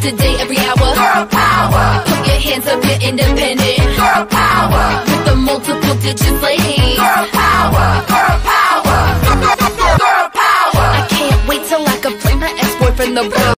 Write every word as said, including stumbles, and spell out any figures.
today, every hour. Girl power. Put your hands up, you're independent. Girl power. With the multiple digits, ladies. Girl power. Girl power. Girl power. I can't wait till I can bring my ex-boyfriend the